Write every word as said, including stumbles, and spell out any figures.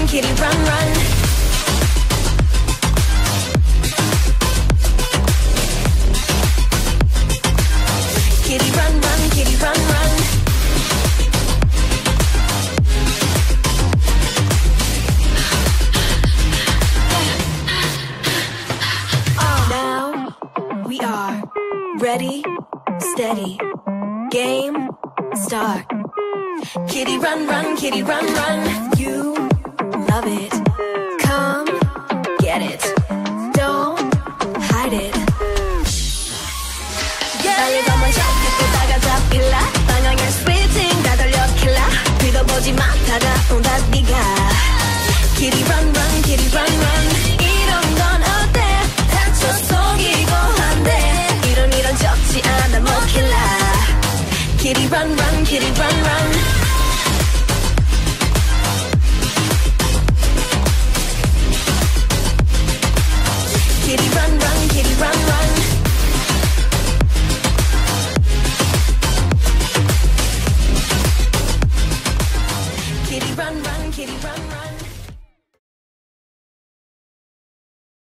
kitty run run. Kitty run run, kitty run run. Now we are ready, steady, game, start. Kitty run run, kitty run run. You love it, come get it, don't hide it. 빨리 더 먼저 듣고다가 잡힐라. 방향의 스위칭 다 돌려 킬라. 뒤도 보지 마 다가온다 네가. Kitty run run, kitty run run. 이런 건 어때? 다쳐 속이고 한데 이런 이런 적지 않아 못 킬라. Kitty run run, kitty run run. Kitty run